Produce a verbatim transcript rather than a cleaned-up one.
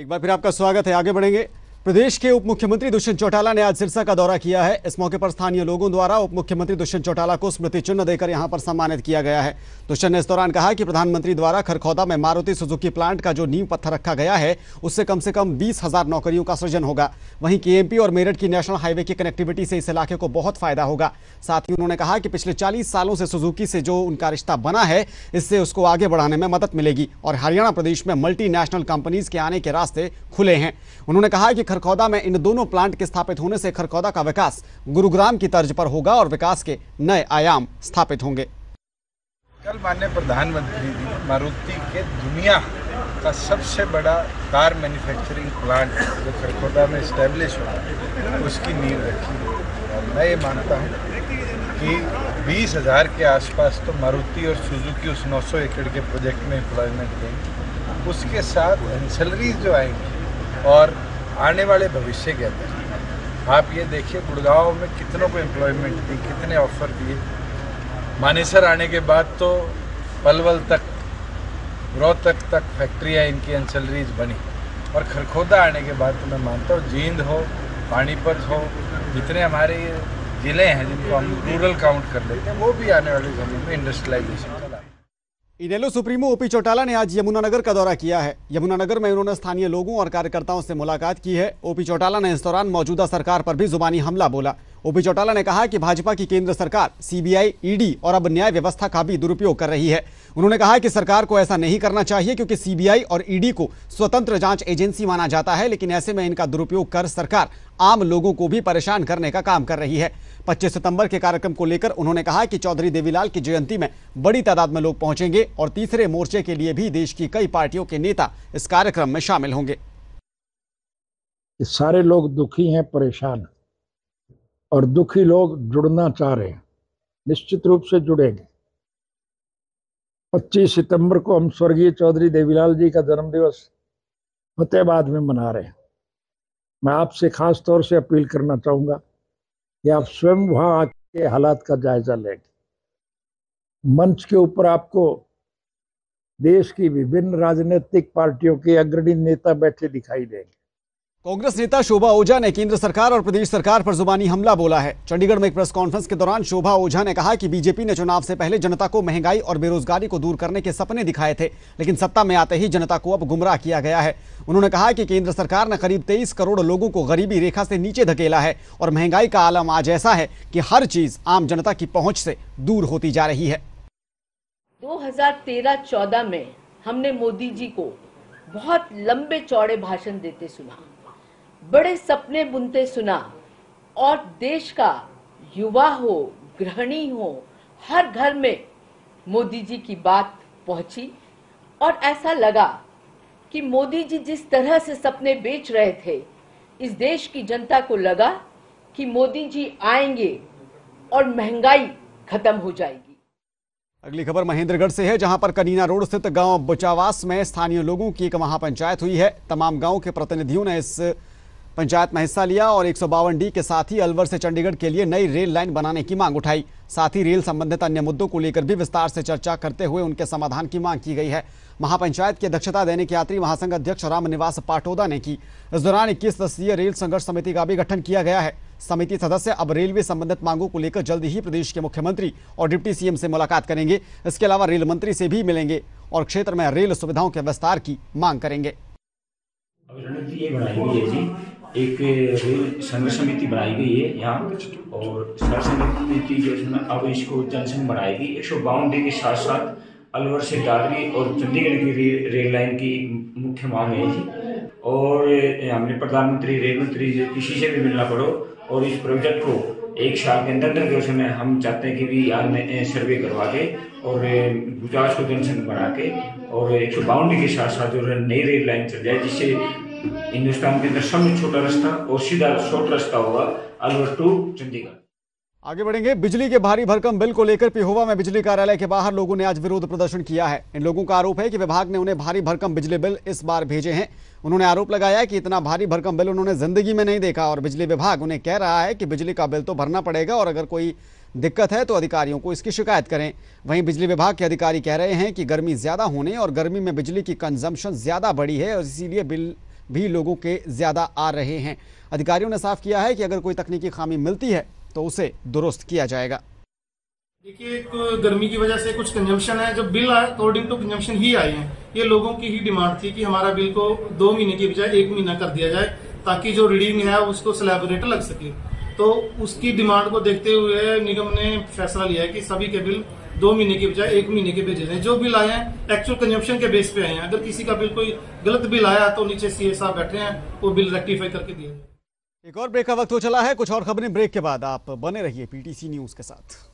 एक बार फिर आपका स्वागत है। आगे बढ़ेंगे। प्रदेश के उप मुख्यमंत्री दुष्यंत चौटाला ने आज सिरसा का दौरा किया है। इस मौके पर स्थानीय लोगों द्वारा उप मुख्यमंत्री दुष्यंत चौटाला को स्मृति चिन्ह देकर यहां पर सम्मानित किया गया है। दुष्यंत ने इस दौरान कहा कि प्रधानमंत्री द्वारा खरखौदा में मारुति सुजुकी प्लांट का जो नींव पत्थर रखा गया है उससे कम से कम बीस हजार नौकरियों का सृजन होगा। वहीं केएमपी और मेरठ की नेशनल हाईवे की कनेक्टिविटी से इस इलाके को बहुत फायदा होगा। साथ ही उन्होंने कहा कि पिछले चालीस सालों से सुजुकी से जो उनका रिश्ता बना है इससे उसको आगे बढ़ाने में मदद मिलेगी और हरियाणा प्रदेश में मल्टीनेशनल कंपनीज के आने के रास्ते खुले हैं। उन्होंने कहा कि खरखौदा में इन दोनों प्लांट के स्थापित होने से खरखौदा का विकास गुरुग्राम की तर्ज पर होगा और विकास के नए आयाम स्थापित होंगे। कल माननीय प्रधानमंत्री जी मारुति के दुनिया का सबसे बड़ा कार मैन्युफैक्चरिंग प्लांट जो खरखौदा में इस्टेब्लिश हुआ उसकी नींव रखी और मैं ये मानता हूँ कि बीस हज़ार के आसपास तो मारुति और सुजुकी उस नौ सौ एकड़ के प्रोजेक्ट में एम्प्लॉयमेंट देंगे। उसके साथ एंसेलरीज जो आएंगी और आने वाले भविष्य के अंदर आप ये देखिए गुड़गांव में कितनों को एम्प्लॉयमेंट दी, कितने ऑफर दिए। मानेसर आने के बाद तो पलवल तक रोहतक तक फैक्ट्रियाँ इनकी एंसेलरीज बनी और खरखौदा आने के बाद तो मैं मानता हूँ जींद हो, पानीपत हो, जितने हमारे ज़िले हैं जिनको हम रूरल काउंट कर लेते हैं वो भी आने वाले समय में इंडस्ट्रियलाइजेशन चला। इनेलो सुप्रीमो ओपी चौटाला ने आज यमुनानगर का दौरा किया है। यमुनानगर में उन्होंने स्थानीय लोगों और कार्यकर्ताओं से मुलाकात की है। ओपी चौटाला ने इस दौरान मौजूदा सरकार पर भी जुबानी हमला बोला। ओपी चौटाला ने कहा कि भाजपा की केंद्र सरकार सीबीआई, ईडी और अब न्याय व्यवस्था का भी दुरुपयोग कर रही है। उन्होंने कहा कि सरकार को ऐसा नहीं करना चाहिए क्योंकि सीबीआई और ईडी को स्वतंत्र जांच एजेंसी माना जाता है, लेकिन ऐसे में इनका दुरुपयोग कर सरकार आम लोगों को भी परेशान करने का काम कर रही है। पच्चीस सितंबर के कार्यक्रम को लेकर उन्होंने कहा कि चौधरी देवीलाल की जयंती में बड़ी तादाद में लोग पहुंचेंगे और तीसरे मोर्चे के लिए भी देश की कई पार्टियों के नेता इस कार्यक्रम में शामिल होंगे। सारे लोग दुखी हैं, परेशान और दुखी लोग जुड़ना चाह रहे हैं, निश्चित रूप से जुड़ेंगे। पच्चीस सितंबर को हम स्वर्गीय चौधरी देवीलाल जी का जन्मदिवस फतेहाबाद में मना रहे हैं। मैं आपसे खास तौर से अपील करना चाहूंगा कि आप स्वयं वहां आके हालात का जायजा लेंगे। मंच के ऊपर आपको देश की विभिन्न राजनीतिक पार्टियों के अग्रणी नेता बैठे दिखाई देंगे। कांग्रेस नेता शोभा ओझा ने केंद्र सरकार और प्रदेश सरकार पर जुबानी हमला बोला है। चंडीगढ़ में एक प्रेस कॉन्फ्रेंस के दौरान शोभा ओझा ने कहा कि बीजेपी ने चुनाव से पहले जनता को महंगाई और बेरोजगारी को दूर करने के सपने दिखाए थे, लेकिन सत्ता में आते ही जनता को अब गुमराह किया गया है। उन्होंने कहा कि केंद्र सरकार ने करीब तेईस करोड़ लोगों को गरीबी रेखा से नीचे धकेला है और महंगाई का आलम आज ऐसा है कि हर चीज आम जनता की पहुंच से दूर होती जा रही है। दो हज़ार तेरह चौदह में हमने मोदी जी को बहुत लंबे चौड़े भाषण देते सुना, बड़े सपने बुनते सुना और देश का युवा हो, गृहिणी हो, हर घर में मोदी जी की बात पहुंची और ऐसा लगा कि मोदी जी जिस तरह से सपने बेच रहे थे, इस देश की जनता को लगा कि मोदी जी आएंगे और महंगाई खत्म हो जाएगी। अगली खबर महेंद्रगढ़ से है, जहां पर कनीना रोड स्थित गांव बुचावास में स्थानीय लोगों की एक महापंचायत हुई है। तमाम गांव के प्रतिनिधियों ने इस पंचायत में हिस्सा लिया और एक सौ बावन डी के साथ ही अलवर से चंडीगढ़ के लिए नई रेल लाइन बनाने की मांग उठाई। साथ ही रेल संबंधित अन्य मुद्दों को लेकर भी विस्तार से चर्चा करते हुए उनके समाधान की मांग की गई है। महापंचायत की अध्यक्षता दैनिक यात्री महासंघ अध्यक्ष रामनिवास पाटोदा ने की। इस दौरान इक्कीस सदस्यीय रेल संघर्ष समिति का भी गठन किया गया है। समिति सदस्य अब रेलवे संबंधित मांगों को लेकर जल्द ही प्रदेश के मुख्यमंत्री और डिप्टी सीएम से मुलाकात करेंगे। इसके अलावा रेल मंत्री से भी मिलेंगे और क्षेत्र में रेल सुविधाओं के विस्तार की मांग करेंगे। एक रेल संघर्ष समिति बनाई गई है यहाँ और संघर्ष समिति जो है अब इसको जनसंघ बनाएगी। एक सौ बावन डी के साथ साथ अलवर से दादरी और चंडीगढ़ की रे, रेल लाइन की मुख्य मांग है जी। और हमने प्रधानमंत्री, रेल मंत्री किसी से भी मिलना पड़ो और इस प्रोजेक्ट को एक साल के अंदर अंदर जो है हम चाहते हैं कि भी यहाँ सर्वे करवा के और गुजरात को जनसंघ बना के और एक सौ बावन डी के साथ साथ जो नई रेल लाइन चल जाए, जिससे हिंदुस्तान के अंदर सबसे छोटा रास्ता और सीधा शॉर्ट रास्ता होगा अलवर टू चंडीगढ़। आगे बढ़ेंगे। बिजली के भारी भरकम बिल को लेकर पिहोवा में बिजली कार्यालय के बाहर लोगों ने आज विरोध प्रदर्शन किया है। इन लोगों का आरोप है कि विभाग ने उन्हें भारी भरकम बिजली बिल इस बार भेजे हैं। उन्होंने आरोप लगाया कि इतना भारी भरकम बिल उन्होंने जिंदगी में नहीं देखा और बिजली विभाग उन्हें कह रहा है कि बिजली का बिल तो भरना पड़ेगा और अगर कोई दिक्कत है तो अधिकारियों को इसकी शिकायत करें। वहीं बिजली विभाग के अधिकारी कह रहे हैं कि गर्मी ज्यादा होने और गर्मी में बिजली की कंजम्पशन ज्यादा बढ़ी है और इसीलिए बिल भी लोगों के ज्यादा आ रहे हैं। अधिकारियों ने साफ किया है कि अगर कोई तकनीकी खामी मिलती है तो उसे दुरुस्त किया जाएगा। देखिए, एक गर्मी की वजह से कुछ कंजम्पशन है, जो बिल आए अकॉर्डिंग टू कंजम्पशन ही आए हैं। ये लोगों की ही डिमांड थी कि हमारा बिल को दो महीने की बजाय एक महीना कर दिया जाए, ताकि जो रीडिंग है उसको स्लैब रेट लग सके। तो उसकी डिमांड को देखते हुए निगम ने फैसला लिया है कि सभी के बिल दो महीने की बजाय एक महीने के भेजे जाए। जो बिल आए हैं एक्चुअल कंजम्पशन के बेस पे आए हैं। अगर किसी का बिल कोई गलत बिल आया तो नीचे सीए साहब बैठे हैं, वो बिल रेक्टिफाई करके दिए। एक और ब्रेक का वक्त हो चला है। कुछ और खबरें ब्रेक के बाद। आप बने रहिए पीटीसी न्यूज के साथ।